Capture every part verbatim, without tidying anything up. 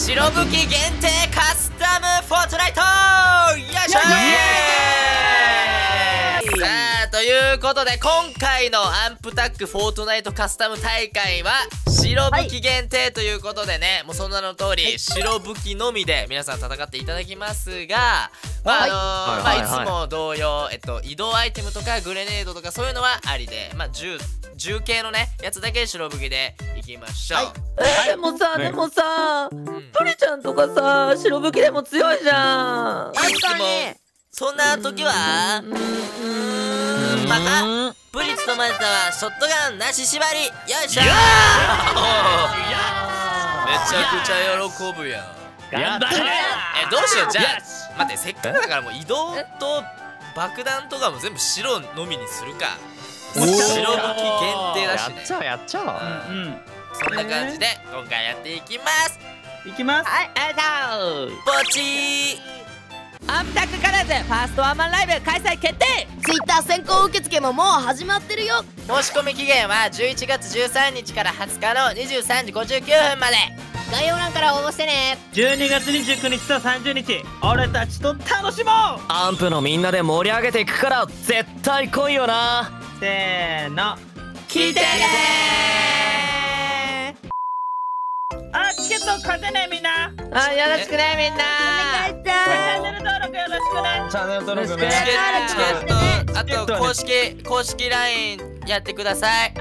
白武器限定カスタムフォートナイトよいしょー。さあということで今回のアンプタックフォートナイトカスタム大会は白武器限定ということでね、はい、もうその名の通り、はい、白武器のみで皆さん戦っていただきますが、まああのーまあいつも同様、えっと、移動アイテムとかグレネードとかそういうのはありで、まあ銃銃系のねやつだけ白武器でいきましょう。はい、 えー、でもさ、ね、でもさ、うん、プリちゃんとかさ白武器でも強いじゃん。 確かに。そんな時はうーんまたプリツとマジタはショットガンなし縛りよいしょー。めちゃくちゃ喜ぶやん。 頑張れ。 えどうしよう。じゃあ待って、せっかくだからもう移動と爆弾とかも全部白のみにするか。白武器限定だしね。 やっちゃうやっちゃう。 うんうん。そんな感じで今回やっていきます。 いきます。 はい、ありがとう。ポチー。 アンプタックカラーズファーストワンマンライブ開催決定。 ツイッター先行受付ももう始まってるよ。 申し込み期限はじゅういちがつじゅうさんにちからはつかのにじゅうさんじごじゅうきゅうふんまで。 概要欄から応募してね。 じゅうにがつにじゅうくにちとさんじゅうにち俺たちと楽しもう。 アンプのみんなで盛り上げていくから絶対来いよな。 せーの聞いてねー。あ、チケット買ってねみんな。あ、よろしくねみんな。 お願いします。 チャンネル登録よろしくね。 チャンネル登録ね。 チケット、あと公式公式 ライン やってください。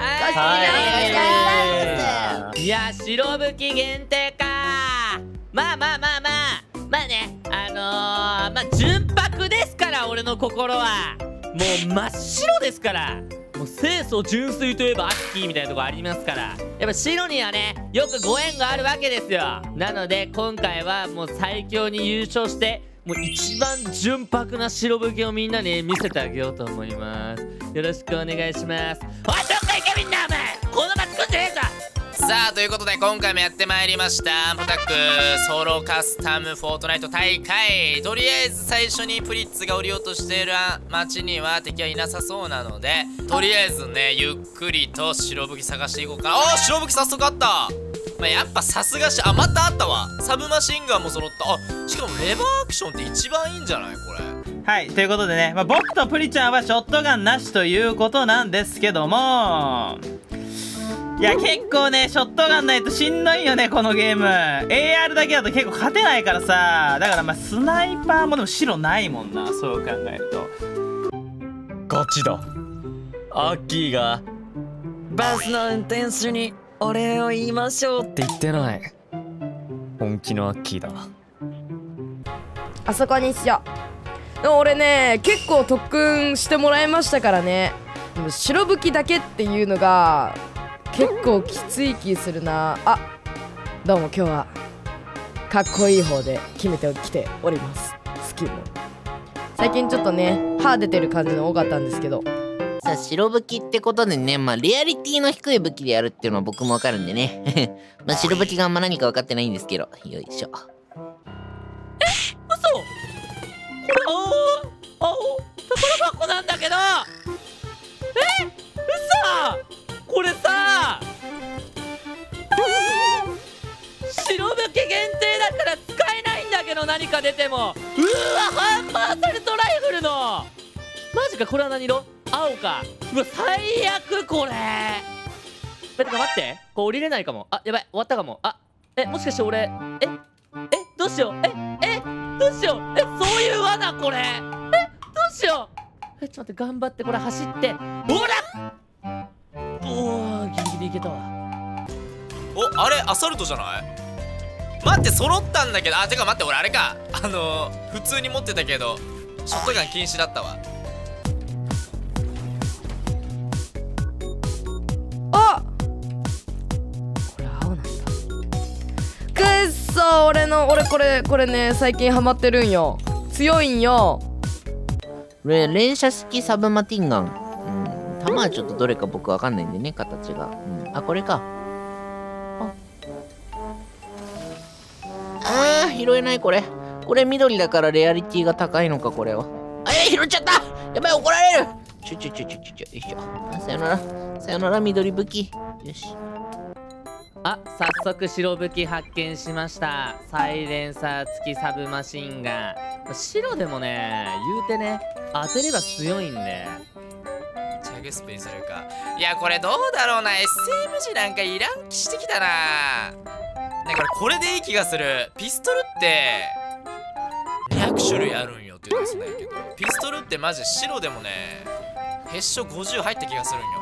はい。いや白武器限定か。まあまあまあまあまあね、あのー、まあ純白ですから俺の心はもう真っ白ですから。もう清楚純粋といえばアッキーみたいなとこありますから、やっぱ白にはねよくご縁があるわけですよ。なので今回はもう最強に優勝してもう一番純白な白武器をみんなに見せてあげようと思います。よろしくお願いします。おいどっか行けみんな。お前この場作んじゃねえぞ。 さあということで今回もやってまいりましたアンプタックソロカスタムフォートナイト大会。とりあえず最初にプリッツが降りようとしている街には敵はいなさそうなので、とりあえずねゆっくりと白武器探していこうかな。おー白武器早速あった。まあ、やっぱさすがし、あまたあったわ。サブマシンガンも揃った。あしかもレバーアクションって一番いいんじゃないこれ。 はい、ということでね、まあ、僕とプリちゃんはショットガンなしということなんですけども、いや結構ねショットガンないとしんどいよねこのゲーム。 エーアール だけだと結構勝てないからさ。だからまあスナイパーもでも白ないもんな、そう考えると。 ガチだ。アッキーがバスの運転手にお礼を言いましょうって言ってない。本気のアッキーだ。 あそこにしよう。でも俺ね結構特訓してもらいましたからね。でも白武器だけっていうのが結構きつい気するな。あ、どうも今日はかっこいい方で決めてきております。スキルも最近ちょっとね歯出てる感じの多かったんですけど、 さあ白武器ってことでね、まあリアリティの低い武器でやるっていうのは僕もわかるんでねまあ白武器があんま何か分かってないんですけど、よいしょ。 え、嘘。これ青青宝箱なんだけど。え、嘘。これさ白武器限定だから使えないんだけど、何か出ても。うわハンマーサルトライフルのマジか。これは何色？青か。うわ最悪これ。え、てか待って、これ降りれないかも。あやばい終わったかも。あえもしかして俺ええどうしよう。ええどうしよう。えそういう罠これ。えどうしよう。えちょっと待って、頑張ってこれ走ってほら。おーギリギリいけたわ。 おあれアサルトじゃない。待って揃ったんだけど。あてか待って俺あれか、あのー、普通に持ってたけどショットガン禁止だったわ。 あこれ青なんだ。くっそ俺の俺これこれね最近ハマってるんよ。強いんよ。 れ連射式サブマティンガン。うん、弾はちょっとどれか僕わかんないんでね形が。うん、あこれか。ああー拾えないこれ。これ緑だからレアリティが高いのかこれは。あえ拾っちゃった。やばい怒られる。ちょちょちょちょちょちょよいしょ。さよならさよなら緑武器。よし。 あ、早速白武器発見しました。サイレンサー付きサブマシンガン。白でもね、言うてね、当てれば強いんで。 チャグスペにするか。いやこれどうだろうな。 エスエムジー なんかいらん気してきたな。ねこれこれでいい気がする。ピストルってにひゃく種類あるんよって言うんですねけど、ピストルってマジ白でもねへっしょごじゅう入った気がするんよ。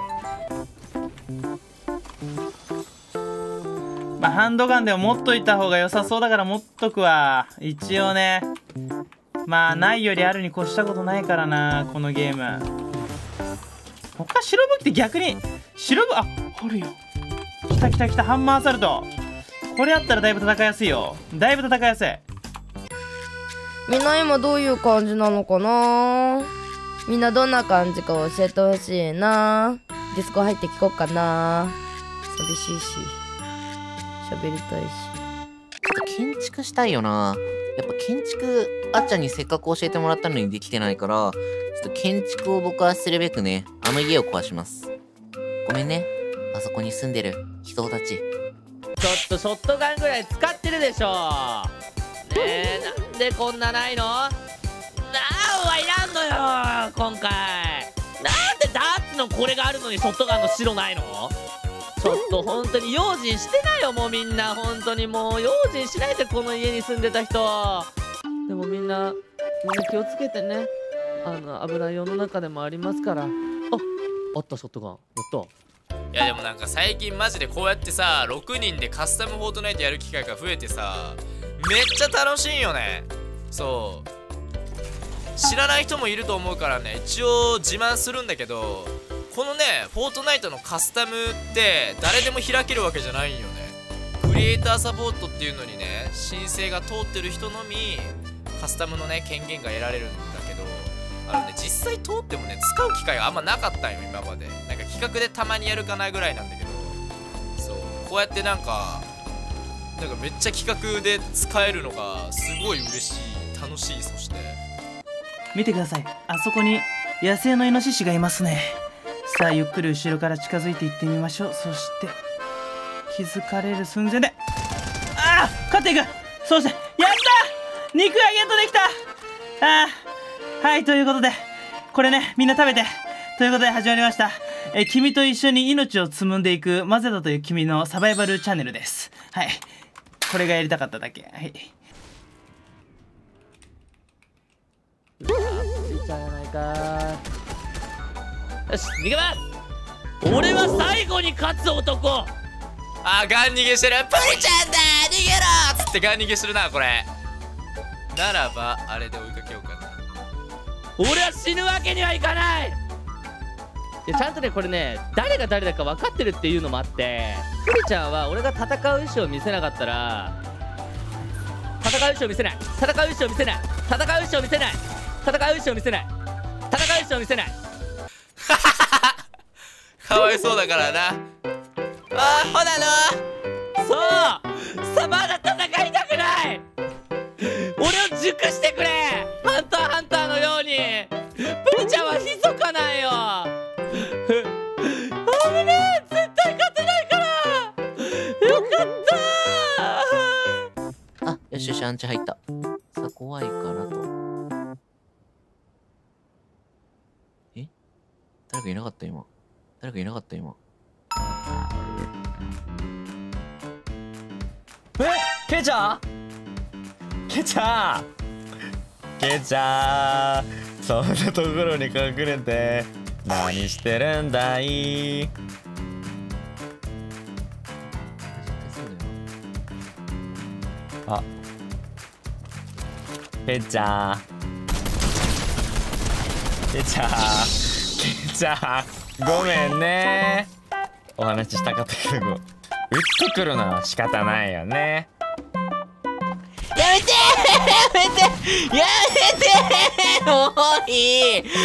まあハンドガンでも持っといた方が良さそうだから持っとくわ。一応ね、まあないよりあるに越したことないからなこのゲーム。他白武器って逆に白武、あ、あるよ。来た来た来た、ハンマーアサルト。これあったらだいぶ戦いやすいよ。だいぶ戦いやすい。 みんな今どういう感じなのかな。みんなどんな感じか教えてほしいな。ディスコ入って聞こうかな。寂しいし喋りたいし。 建築したいよな。やっぱ建築あっちゃんにせっかく教えてもらったのにできてないから、ちょっと建築を僕はするべくね、あの家を壊します。ごめんね、あそこに住んでる人たち。 ちょっとショットガンぐらい使ってるでしょ。ねえ、なんでこんなないの。なあはいらんのよ今回。なんでダーツのこれがあるのにショットガンの白ないの。ちょっと本当に用心してないよもうみんな。本当にもう用心しないでこの家に住んでた人。でもみんなみんな気をつけてね。あの危ない世の中でもありますから。あ、あったショットガン。やった。 いやでもなんか最近マジでこうやってさろくにんでカスタムフォートナイトやる機会が増えてさ、めっちゃ楽しいんよね。そう知らない人もいると思うからね、一応自慢するんだけど、このねフォートナイトのカスタムって誰でも開けるわけじゃないんよね。クリエイターサポートっていうのにね申請が通ってる人のみカスタムのね権限が得られるんだけど、あのね実際通ってもね使う機会があんまなかったんよ今まで。なんか企画でたまにやるかなぐらいなんだけど、そうこうやってなんかなんかめっちゃ企画で使えるのがすごい嬉しい、楽しい。そして見てください、あそこに野生のイノシシがいますね。さあゆっくり後ろから近づいていってみましょう。そして気づかれる寸前で、ああ勝っていく。そしてやった肉がゲットできた。ああはい、ということでこれねみんな食べてということで始まりました。え君と一緒に命を紡んでいくマゼダという君のサバイバルチャンネルです。はい、これがやりたかっただけ。はい、 うわーついちゃうやないか。よし逃げます。俺は最後に勝つ男。 あーガン逃げしてる。プリちゃんだ逃げろっつってガン逃げするなこれ。ならばあれで追いかけようかな。 俺は死ぬわけにはいかない。でちゃんとねこれね誰が誰だか分かってるっていうのもあって、プリちゃんは俺が戦う意思を見せなかったら、戦う意思を見せない戦う意思を見せない戦う意思を見せない戦う意思を見せない戦う意思を見せないかわいそうだからな。あーほなのそうさ、まだ戦いたくない。俺を熟してくれハンターハンターのように。プリちゃんは密かなんよ。危ねえ絶対勝てないからよかった。 あ、よしよし、アンチ入った。さあ、怖いからと。え誰かいなかった今。誰かいなかった今。 えケイちゃんケイちゃんケイちゃんそんなところに隠れて何してるんだい。あケイちゃんケイちゃんケイちゃんごめんね、お話ししたかったけど打ってくるのは仕方ないよね。 やめてやめてやめておいおい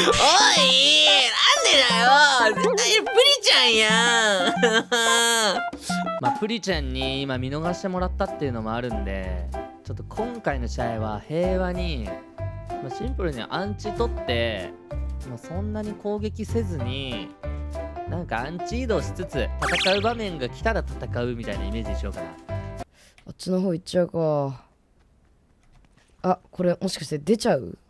なんでだよ絶対プリちゃんやんまあプリちゃんに今見逃してもらったっていうのもあるんで、ちょっと今回の試合は平和に、まあ、シンプルにアンチ取って、まあ、そんなに攻撃せずになんかアンチ移動しつつ戦う場面が来たら戦うみたいなイメージにしようかな。 あっちの方行っちゃうか。あ、これもしかして出ちゃう？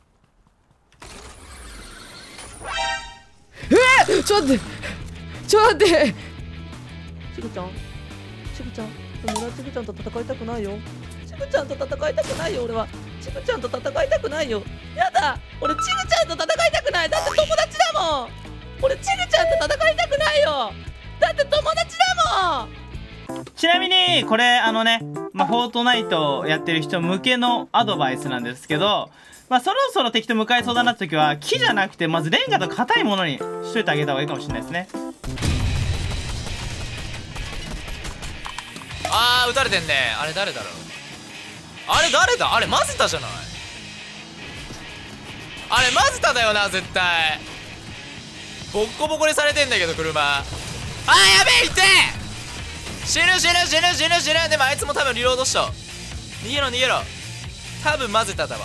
えー、ちょっと待ってちょっと待って。 ちぐちゃんちぐちゃんでも俺はちぐちゃんと戦いたくないよ。ちぐちゃんと戦いたくないよ。俺はちぐちゃんと戦いたくないよ。やだ、俺ちぐちゃんと戦いたくない。だって友達だもん。俺ちぐちゃんと戦いたくないよ。だって友達だもん。 ちなみにこれあのね、まあ、フォートナイトをやってる人向けのアドバイスなんですけど、まあ、そろそろ敵と向かいそうだなって時は木じゃなくてまずレンガと硬いものにしといてあげた方がいいかもしれないですね。 あー、撃たれてんね。あれ誰だろう。あれ誰だ。あれマズタじゃない。あれマズタだよな絶対。ボッコボコにされてんだけど車。あー、やべえ、いってえ。死ぬ死ぬ死ぬ死ぬ死ぬ。でもあいつも多分リロードした。逃げろ逃げろ。多分マズタだわ。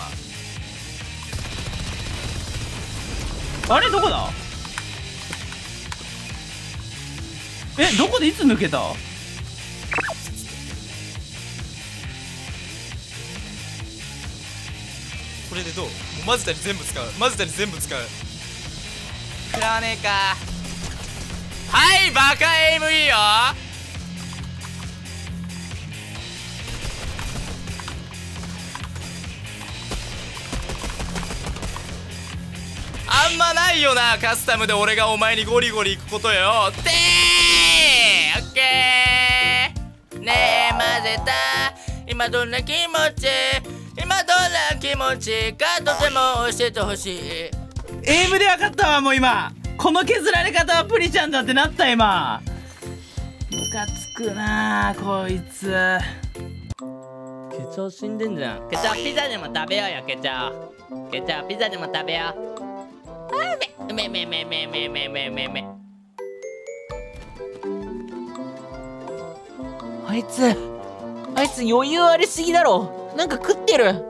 あれどこだ。え、どこでいつ抜けた。 これでどう。もうマズタに全部使う。マズタに全部使う。食らわねえか。はい、バカエイムいいよ。あんまないよな、カスタムで俺がお前にゴリゴリ行くことよ。てー、オッケー。ねえマゼタ、今どんな気持ち、今どんな気持ちかとても教えてほしい。 エイムで分かったわ。もう今この削られ方はプリちゃんだってなった。今ムカつくなこいつ。 ケチャ死んでんじゃん。ケチャピザでも食べようよ。ケチャケチャピザでも食べよう。あうめうめうめうめうめうめうめうめうめ。 あいつあいつ余裕ありすぎだろ。なんか食ってる。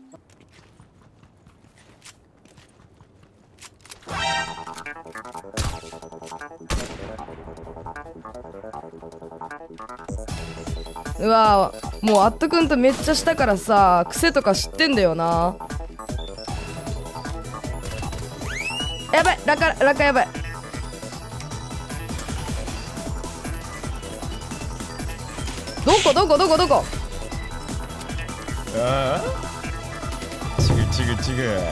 うわー、もうアットくんとめっちゃしたからさ、癖とか知ってんだよな。やばい、ラカラカやばい。どこどこどこどこ。 ああ、ちぐちぐちぐ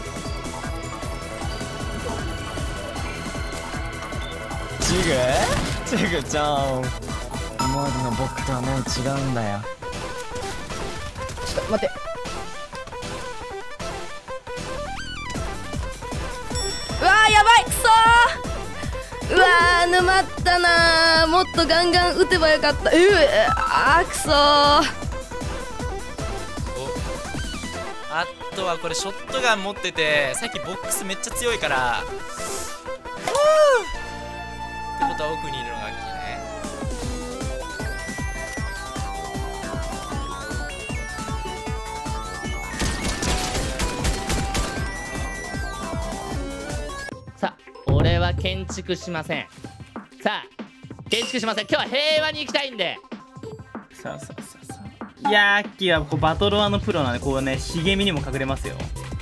ちぐちぐちゃん、今までの僕とはもう違うんだよ。 ちょっと待って。うわー、やばい、くそー。うわー、沼ったなー。もっとガンガン撃てばよかった。うー、あー、くそー。 あとはこれショットガン持ってて、さっきボックスめっちゃ強いから、ふうってことは奥にいるのがアッキーね。 さあ、俺は建築しません。さあ、建築しません。今日は平和に行きたいんで。 さあさあさあさあ。いやーアッキーはこうバトロワのプロなんで、こうね茂みにも隠れますよ。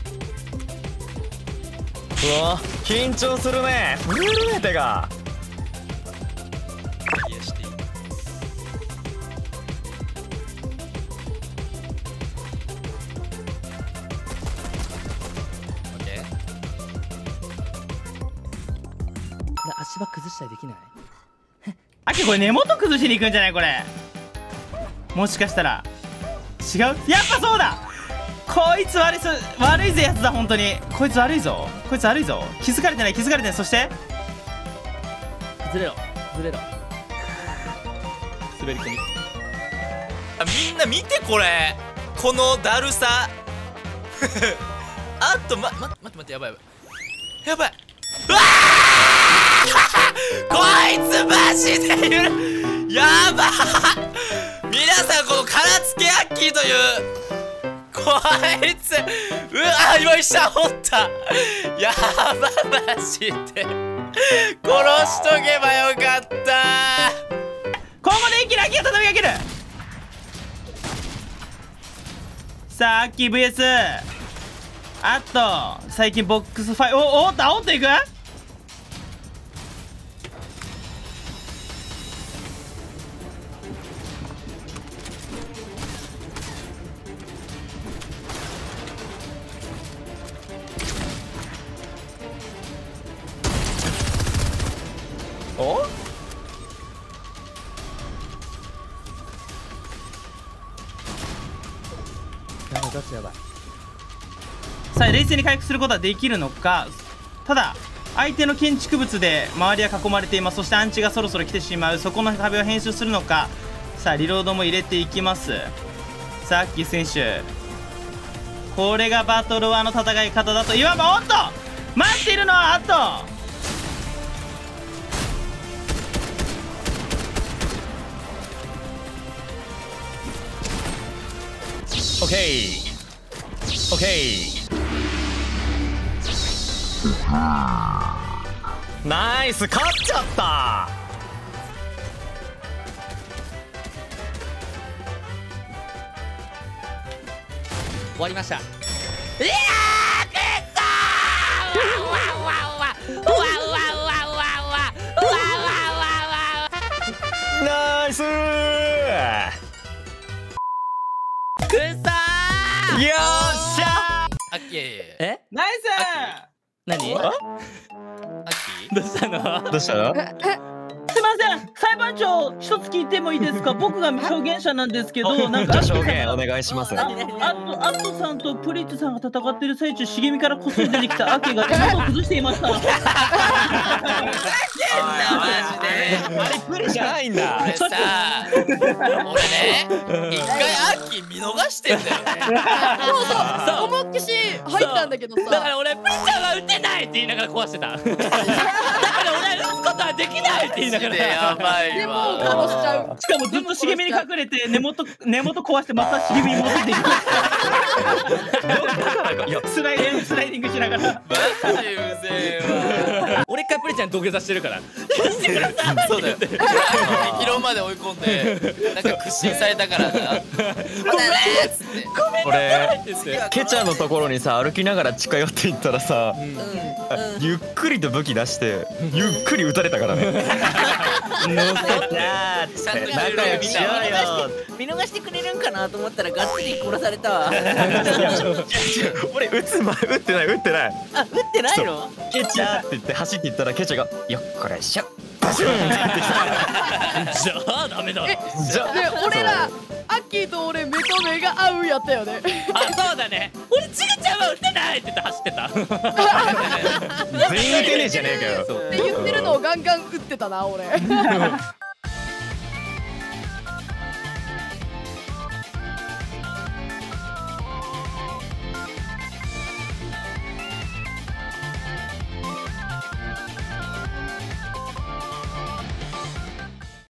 うわ、緊張するね。震えるね手が。 いやしていい。オッケー。 な足場崩したりできない？ アッキーこれ根元崩しに行くんじゃないこれ。もしかしたら違う。やっぱそうだ。こいつ悪い、悪いぜやつだ。本当にこいつ悪いぞ。こいつ悪いぞ。気づかれてない、気づかれてない。そしてずれろずれろ。滑り込み。 あ、みんな見てこれ、このだるさあとま、ま、待って待って、やばいやばいやばい。うわーこいつマジでいる。やば皆さん、この殻付けアッキーというこいつ、うわ、今一緒おった。やばマジで。 殺しとけばよかった。 ここで一気にアッキーが畳みかける。さあアッキー ブイエス あと最近ボックスファイおおっと煽っていく。 おやばい、ガチやばい。 さあ冷静に回復することはできるのか。ただ相手の建築物で周りは囲まれています。そしてアンチがそろそろ来てしまう。そこの壁を編集するのか。さあリロードも入れていきます。さあアッキー選手、これがバトルワーの戦い方だといわば。おっと待っているのはあとオッケーオッケー。ナイス、勝っちゃった。 終わりました。いやーくっそー。わわわわわわわわわわわわ。 ナイスー。 くっそー。 よっしゃ。 アッキー。 え？ ナイス何？ アッキー。 どうしたの？ どうしたの？ すいません、裁判長一つ聞いてもいいですか。僕が証言者なんですけど、なんかじゃあ証言お願いします。 あとアットさんとプリッツさんが戦っている最中、茂みからこっそり出てきたアケが手元を崩していました。 マジで。 あれプリじゃないんだ。 俺さ、俺ね、一回アッキー見逃してんだよね。 そうそう思いっきし入ったんだけどさ。 だから俺プリちゃんは撃てないって言いながら壊してた。だから俺撃つことはできないって言いながら。 やばいでもわ。 殺しちゃう。 しかもずっと茂みに隠れて根元根元壊してまた茂みに戻っていく。 いやスライディングスライディングしながら。 マジうぜえわ。 俺一回プリちゃん土下座してるから。 そうだよ。激論まで追い込んで、なんか屈伸されたからな。ごめんねっつって。 俺ケチャのところにさ歩きながら近寄っていったらさ、ゆっくりと武器出してゆっくり撃たれたからね。乗せたーっつって仲良くしようよ。 見逃してくれるんかなと思ったらがっつり殺されたわ。 俺撃つ前撃ってない撃ってない。 あ、撃ってないの？ ケチャって言って走っていったらケチャがよっこらしょバシューンって言ってきた。 じゃあダメだ。 えじゃあで俺らアッキーと俺目と目が合うやったよね。 あ、そうだね。俺ちぐちゃんは撃てないって言って走ってた。 全員撃てねえじゃねえかよ。 って言ってるのをガンガン打ってたな俺。